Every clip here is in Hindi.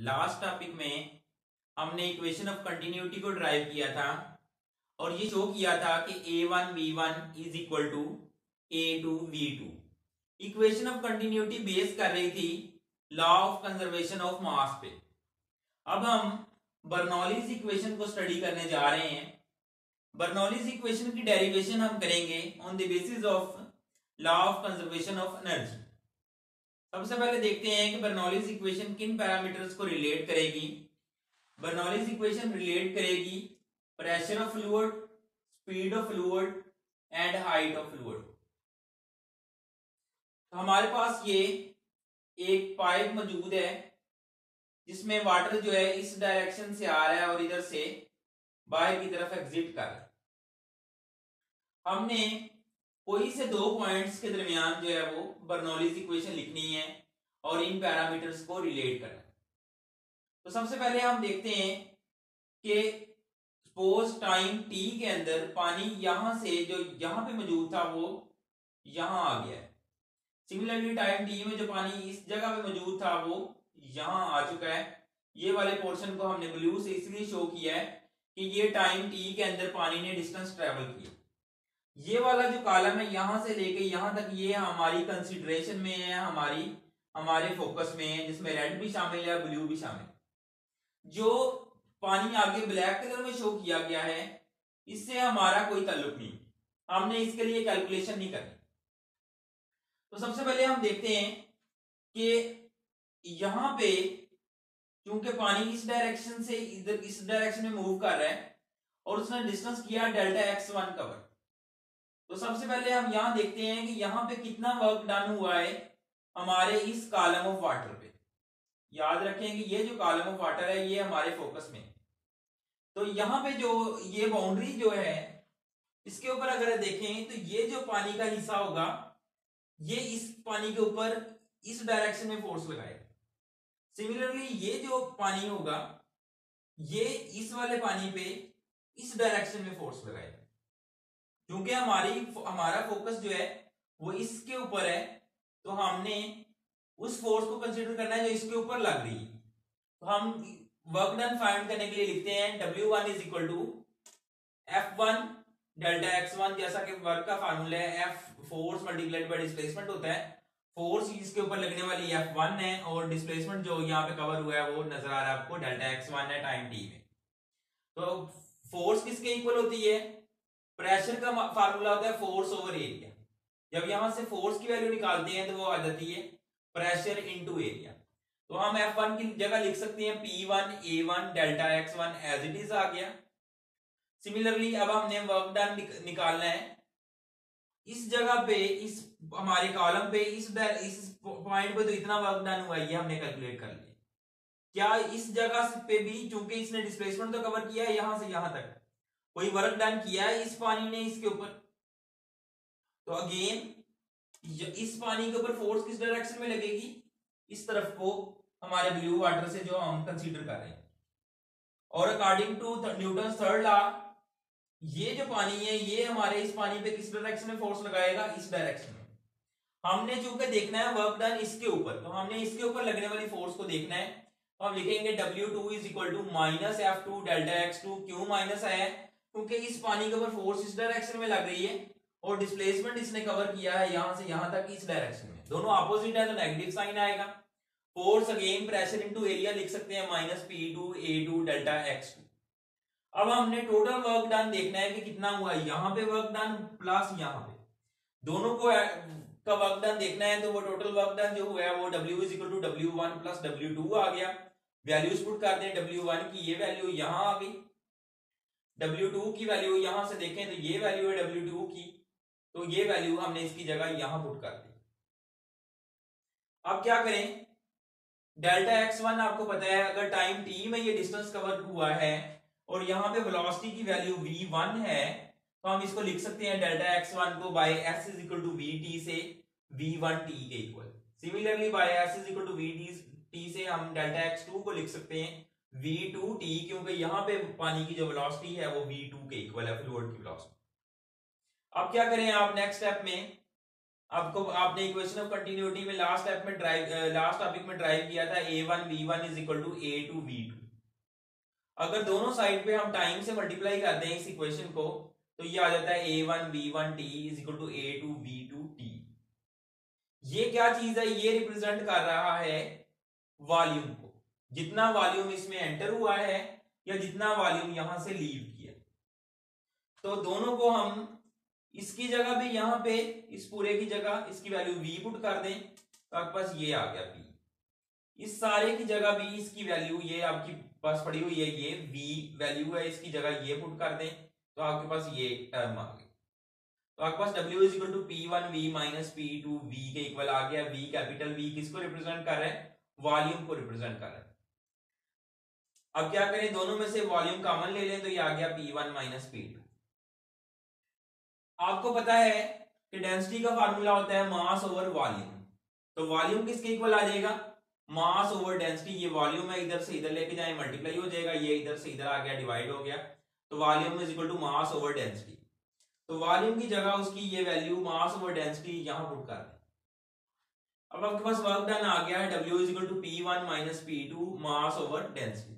लास्ट टॉपिक में हमने इक्वेशन ऑफ कंटिन्यूटी को ड्राइव किया था और ये शो किया था कि a1v1 is equal to a2v2। Equation of continuity base कर रही थी law of conservation of mass पे। अब हम बर्नौलीज इक्वेशन को स्टडी करने जा रहे हैं। बर्नौलीज इक्वेशन की डेरिवेशन हम करेंगे on the basis of law of conservation of energy. सबसे पहले देखते हैं कि बर्नौलीज इक्वेशन किन पैरामीटर्स को रिलेट करेगी। बर्नौलीज इक्वेशन रिलेट करेगी pressure of fluid, speed of fluid and height of fluid. तो हमारे पास ये एक पाइप मौजूद है जिसमें वाटर जो है इस डायरेक्शन से आ रहा है और इधर से बाहर की तरफ एग्जिट कर रहा है। हमने कोई से दो पॉइंट्स के दरमियान जो है वो बर्नौलीज इक्वेशन लिखनी है और इन पैरामीटर्स को रिलेट करना है। तो सबसे पहले हम देखते हैं कि सपोज टाइम t के अंदर पानी यहां से जो यहां पे मौजूद था वो यहां आ गया है। सिमिलरली टाइम t में जो पानी इस जगह पे मौजूद था वो यहां आ चुका है। ये वाले पोर्शन को हमने ब्लू से इसलिए शो किया है कि ये टाइम t के अंदर पानी ने डिस्टेंस ट्रेवल किया। ये वाला जो कॉलम है यहां से लेके यहां तक ये हमारी कंसीडरेशन में है, हमारे फोकस में है, जिसमें रेड भी शामिल है, ब्लू भी शामिल है। जो पानी आगे ब्लैक कलर में शो किया गया है इससे हमारा कोई ताल्लुक नहीं, हमने इसके लिए कैलकुलेशन नहीं करनी। तो सबसे पहले हम देखते हैं कि यहां पे क्योंकि पानी इस डायरेक्शन से इधर इस डायरेक्शन में मूव कर रहा है और उसने डिस्टेंस किया डेल्टा x1 कवर। तो सबसे पहले हम यहां देखते हैं कि यहां पे कितना वर्क डन हुआ है हमारे इस कॉलम ऑफ वाटर पे। याद रखें कि ये जो कॉलम ऑफ वाटर है ये हमारे फोकस में। तो यहां पे जो ये बाउंड्री जो है इसके ऊपर अगर देखें तो ये जो पानी का हिस्सा होगा ये इस पानी के ऊपर इस डायरेक्शन में फोर्स लगाएगा। सिमिलरली ये जो पानी होगा ये इस वाले पानी पे इस डायरेक्शन में फोर्स लगाएगा। क्योंकि हमारा फोकस जो है वो इसके ऊपर है तो हमने उस फोर्स को कंसीडर करना है जो इसके ऊपर लग रही है। तो हम वर्क डन फाइंड करने के लिए लिखते हैं W1 is equal to F1 delta x1। जैसा कि वर्क का फार्मूला है F force multiplied by displacement होता है। फोर्स इसके ऊपर लगने वाली F1 है और डिस्प्लेसमेंट जो यहाँ पे कवर हुआ है वो नजर आ रहा है आपको डेल्टा x1 है टाइम t में। तो फोर्स किसके इक्वल होती है? प्रेशर का फार्मूला होता है फोर्स ओवर एरिया। जब यहां से फोर्स की वैल्यू निकालते हैं तो वो आ जाती है प्रेशर इनटू एरिया। तो हम F1 की जगह लिख सकते हैं P1 A1 delta x1 as it is आ गया। सिमिलरली अब हमने वर्क डन निकालना है इस जगह पे, इस हमारे कॉलम पे, इस पॉइंट पे तो इतना वर्क डन हुआ है ये हमने कैलकुलेट कर लिया। क्या इस जगह पे भी चूंकि इसने डिस्प्लेसमेंट तो कवर किया है यहां से यहां तक, कोई वर्क डन किया है इस पानी ने इसके ऊपर? तो अगेन इस पानी के ऊपर फोर्स किस डायरेक्शन में लगेगी? इस तरफ को, हमारे ब्लू वाटर से जो हम कंसीडर कर रहे हैं। और according to Newton third law ये जो पानी है ये हमारे इस पानी पे किस डायरेक्शन में फोर्स लगाएगा? इस डायरेक्शन में। हमने चूंकि देखना है वर्क डन इसके ऊपर तो हमने इसके ऊपर लगने वाली फोर्स को देखना है। तो हम लिखेंगे W2 is equal to minus F2 delta x2। क्यों माइनस आया है? क्योंकि इस पानी के ऊपर फोर्स इस डायरेक्शन में लग रही है और डिस्प्लेसमेंट इसने कवर किया है यहां से यहां तक इस डायरेक्शन में। दोनों ऑपोजिट है तो नेगेटिव साइन आएगा। Force again pressure into area लिख सकते हैं minus P2 A2 delta x2। अब हमने टोटल वर्क डन देखना है कि कितना हुआ यहां पे वर्क डन प्लस यहां पे, दोनों को का वर्क डन देखना है। तो वो टोटल वर्क डन जो हुआ है वो W is equal to W1 plus W2 आ गया। वैल्यूज पुट करते हैं। W1 की ये वैल्यू यहां आ गई, W2 की वैल्यू यहां से देखें तो ये वैल्यू है W2 की, तो ये वैल्यू हमने इसकी जगह यहां पुट कर दी। अब क्या करें? डेल्टा x1 आपको पता है अगर टाइम t में ये डिस्टेंस कवर हुआ है और यहां पे वेलोसिटी की वैल्यू v1 है तो हम इसको लिख सकते हैं डेल्टा x1 को by s is equal to vt से v1t के इक्वल। Similarly by s is equal to vt से हम डेल्टा x2 को लिख सकते हैं v2t, क्योंकि यहां पे पानी की जो वेलोसिटी है वो v2 के इक्वल है, फ्लूइड की वेलोसिटी। अब क्या करें आप नेक्स्ट स्टेप में? आपको आपने इक्वेशन ऑफ कंटिन्यूटी में लास्ट टॉपिक में ड्राइव किया था a1v1 is equal to a2v2। अगर दोनों साइड पे हम टाइम से मल्टीप्लाई कर दें इस इक्वेशन को तो ये आ जाता है a1v1t is equal to a2v2t। ये क्या चीज है, ये रिप्रेजेंट कर रहा है वॉल्यूम को, जितना वॉल्यूम इसमें एंटर हुआ है या जितना वॉल्यूम यहां से लीव किया। तो दोनों को हम इसकी जगह भी यहां पे इस पूरे की जगह इसकी वैल्यू v पुट कर दें तो आपके पास ये आ गया p। इस सारे की जगह भी इसकी वैल्यू ये आपकी पास पड़ी हुई है, ये v वैल्यू है, इसकी जगह ये पुट कर दें तो आपके पास ये टर्म आ गई। तो आपके पास w is equal to p1v minus p2v के इक्वल आ गया। v कैपिटल V किसको रिप्रेजेंट कर रहा है, वॉल्यूम को रिप्रेजेंट कर रहा है। अब क्या करें, दोनों में से वॉल्यूम कॉमन ले लें तो ये आ गया p1 माइनस p2। आपको पता है कि डेंसिटी का फार्मूला होता है मास ओवर वॉल्यूम। तो वॉल्यूम किसके इक्वल आ जाएगा, मास ओवर डेंसिटी। ये वॉल्यूम है, इधर से इधर लेके जाए मल्टीप्लाई हो जाएगा, ये इधर से इधर आ गया डिवाइड हो गया। तो volume is equal to mass over density. तो वॉल्यूम की जगह उसकी ये वैल्यू मास ओवर डेंसिटी यहां पुट कर दें। अब आपके पास वर्क डन आ गया है W is equal to P1 minus P2 mass over density.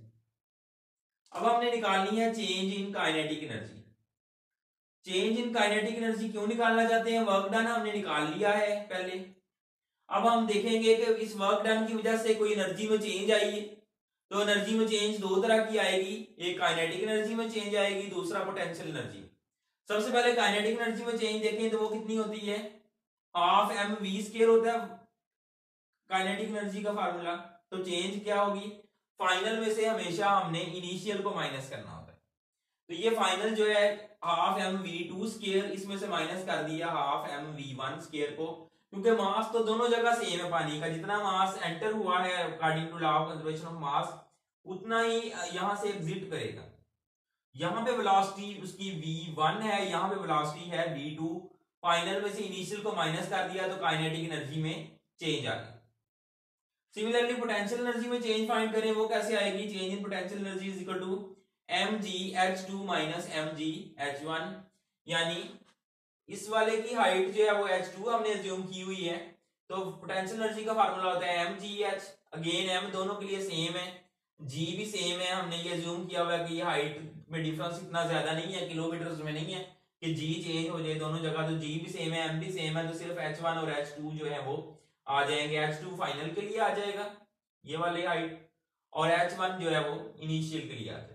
अब हमने निकालनी है change in kinetic energy. Change in kinetic energy क्यों निकालना चाहते हैं, वर्क डन हमने निकाल लिया है पहले। अब हम देखेंगे कि इस वर्क डन की वजह से कोई एनर्जी में चेंज आई है। तो एनर्जी में चेंज दो तरह की आएगी, एक काइनेटिक एनर्जी में चेंज आएगी, दूसरा पोटेंशियल एनर्जी। सबसे पहले काइनेटिक एनर्जी में चेंज देखें तो वो कितनी होती है, हाफ mv स्क्वायर होता है काइनेटिक एनर्जी का फार्मूला। तो चेंज क्या होगी, फाइनल में से हमेशा हमने इनिशियल को माइनस करना होता है। तो ये फाइनल जो है हाफ mv2 स्क्वायर, इसमें से माइनस कर दिया हाफ mv1 स्क्वायर को, क्योंकि मास तो दोनों जगह सेम है पानी का। जितना मास एंटर हुआ है according to law of conservation of mass उतना ही यहां से एग्जिट करेगा। यहां पे वेलोसिटी उसकी v1 है, यहां पे वेलोसिटी है v2। फाइनल में से इनिशियल को माइनस कर दिया तो काइनेटिक एनर्जी में चेंज आ गई। सिमिलरली पोटेंशियल एनर्जी में चेंज फाइंड करें, वो कैसे आएगी, change in potential energy is equal to mgh2 minus mgh1। यानी इस वाले की हाइट जो है वो h2 हमने अज्यूम की हुई है। तो पोटेंशियल एनर्जी का फार्मूला होता है mgh। अगेन m दोनों के लिए सेम है, g भी सेम है। हमने ये अज्यूम किया हुआ है कि ये हाइट में डिफरेंस इतना ज्यादा नहीं है, किलोमीटर्स में नहीं है कि g चेंज हो जाए दोनों जगह। तो g भी सेम है, m भी सेम है, तो सिर्फ h1 और h2 जो है वो आ जाएंगे। h2 फाइनल के लिए आ जाएगा ये वाली हाइट, और h1 जो है वो इनिशियल के लिए आ जाएगा।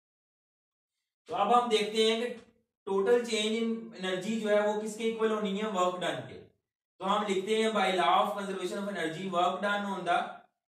तो अब हम देखते हैं कि टोटल चेंज इन एनर्जी जो है वो किसके इक्वल होनी है, वर्क डन के। तो हम लिखते हैं by law of conservation of energy work done on the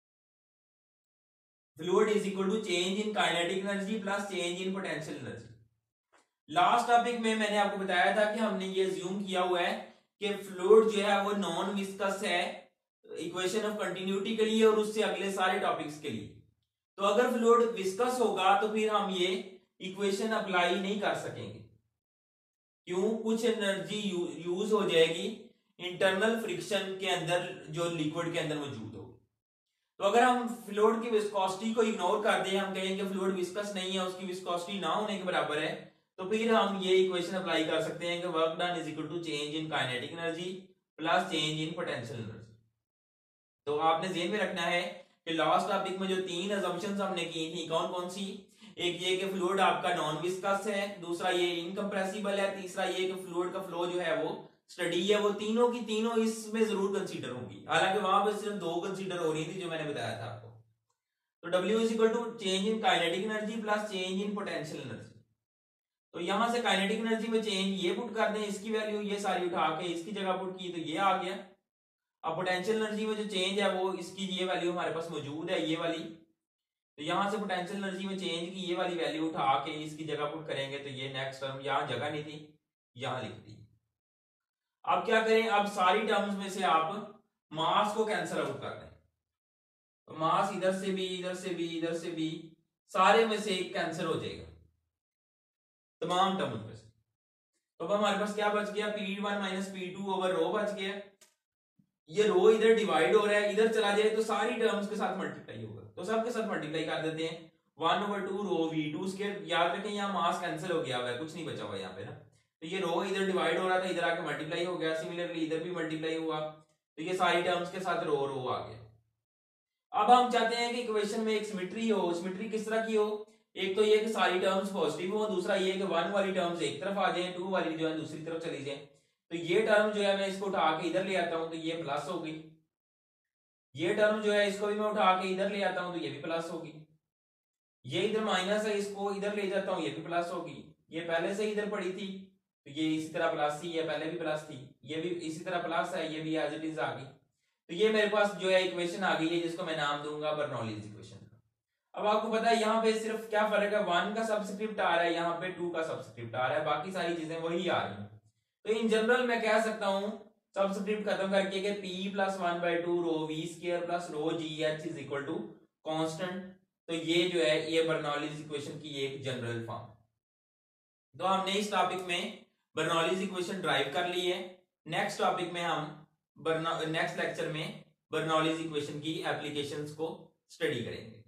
fluid is equal to change in kinetic energy plus change in potential energy. Last topic में मैंने आपको बताया था कि हमने ये अज्यूम किया हुआ है कि फ्लूइड जो है वो नॉन विस्कस है इक्वेशन ऑफ कंटिन्यूटी के लिए और उससे अगले सारे टॉपिक्स के लिए। तो अगर फ्लूइड विस्कस होगा तो फिर हम ये इक्वेशन अप्लाई नहीं कर सकेंगे। क्यों, कुछ एनर्जी यूज हो जाएगी इंटरनल फ्रिक्शन के अंदर जो लिक्विड के अंदर मौजूद हो। तो अगर हम फ्लूइड की विस्कोसिटी को इग्नोर कर दें, हम कहें कि फ्लूइड विस्कस नहीं है, उसकी विस्कोसिटी ना होने के बराबर है, तो फिर हम ये इक्वेशन अप्लाई कर सकते हैं कि work done is equal to change in kinetic energy plus change in potential energy. तो आपने ध्यान में रखना है कि लास्ट टॉपिक में जो तीन असम्पशंस हमने की थी कौन कौन सी, एक ये कि फ्लूइड आपका नॉन विस्कस है, दूसरा ये इनकम्प्रेसिबल है, तीसरा ये कि फ्लूइड का फ्लो जो है वो स्टडी है। वो तीनों की तीनों इसमें जरूर कंसीडर होंगी, हालांकि वहां पे सिर्फ दो कंसीडर हो रही थी जो मैंने बताया था आपको। तो W is equal to change in kinetic energy plus change in potential energy. तो यहां से काइनेटिक एनर्जी में चेंज ये पुट कर दें, इसकी वैल्यू ये सारी उठा के इसकी जगह पुट की तो ये आ गया। अब पोटेंशियल एनर्जी में जो चेंज है वो इसकी ये वैल्यू हमारे पास मौजूद है ये वाली। तो यहां से पोटेंशियल एनर्जी में चेंज की ये वाली वैल्यू उठा के इसकी जगह पुट करेंगे तो ये नेक्स्ट टर्म यहां जगह नहीं थी यहां लिख दी। अब क्या करें, अब सारी टर्म्स में से आप मास को कैंसिल आउट कर दें। तो मास इधर से भी इधर से भी इधर से भी सारे में से एक कैंसिल हो जाएगा तमाम टर्म्स में से। तो अब हमारे पास क्या बच गया, P1 माइनस P2 ओवर रो बच गया। ये रो इधर डिवाइड हो रहा है, इधर चला जाए तो सारी टर्म्स के साथ मल्टीप्लाई होगा, तो सबके साथ मल्टीप्लाई कर देते हैं 1/2 रो v2 स्क्वायर। याद रखें यहाँ मास कैंसिल हो गया हुआ है, कुछ नहीं बचा हुआ यहाँ पे ना। तो ये रो इधर डिवाइड हो रहा था, इधर आके मल्टीप्लाई हो गया, सिमिलरली इधर भी मल्टीप्लाई हुआ, तो ये सारी टर्म्स के साथ रो रो आ गया। अब हम चाहते हैं कि इक्वेशन में एक सिमेट्री हो। सिमेट्री किस तरह की हो? एक तो ये कि सारी टर्म्स पॉजिटिव हो, दूसरा ये कि 1 वाली टर्म्स एक तरफ आ जाए, 2 वाली जो है दूसरी तरफ चली जाए। तो ये टर्म जो है मैं इसको उठा के इधर ले आता हूं तो ये प्लस होगी, ये टर्म जो है इसको भी मैं उठा के इधर ले आता हूं तो ये भी प्लस होगी, ये इधर माइनस है इसको इधर ले जाता हूं ये भी प्लस होगी, ये पहले से इधर पड़ी थी तो ये इसी तरह प्लस थी, ये पहले भी प्लस थी, ये भी इसी तरह प्लस है, ये भी एज इट इज आ गई। तो ये मेरे पास जो है इक्वेशन आ गई है जिसको मैं नाम दूंगा बर्नौलीज इक्वेशन। अब आपको पता है यहाँ पे सिर्फ क्या फर्क है, 1 का सबस्क्रिप्ट आ रहा है, यहाँ पे 2 का सबस्क्रिप्ट आ रहा है, बाकी सारी चीजें वही आ रही हैं। तो इन जनरल मैं कह सकता हूँ सबस्क्रिप्ट खत्म करके कि p plus 1/2 rho v square plus rho g h is equal to constant. तो ये जो है ये बर्नौलीज इक्वेशन की एक जनरल फॉर्म। तो हमने इस टॉपिक में बर्नौलीज इक्वेशन ड्राइव कर ली है। नेक्स्ट टॉपिक में हम नेक्स्ट लेक्चर में बर्नौलीज इक्वेशन की एप्लीकेशंस को स्टडी करेंगे।